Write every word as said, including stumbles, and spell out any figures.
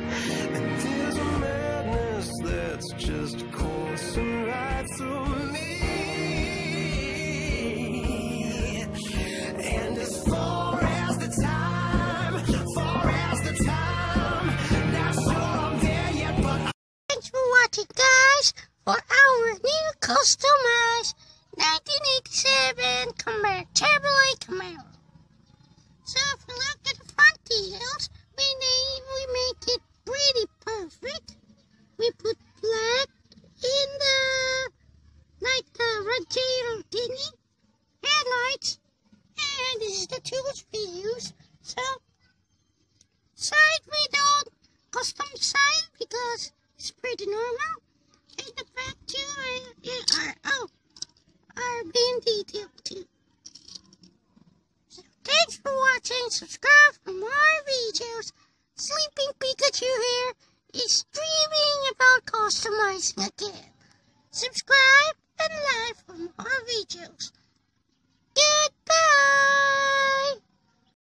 And there's a madness that's just coursing right through me. And as far as the time, far as the time, not sure I'm there yet, but I Thanks for watching, guys, for our new customized nineteen eighty-seven Camaro, Chevrolet Camaro. So if we look at the front details, we need, we make it pretty perfect. We put black in the, like the radiator thingy, headlights, and this is the tools we use. So, side we don't custom side because it's pretty normal. And the back too, uh, yeah, are, oh, are being detailed too. So, thanks for watching. Subscribe for more videos. Sleeping Pikachu here is dreaming about customizing again. Subscribe and like for more videos.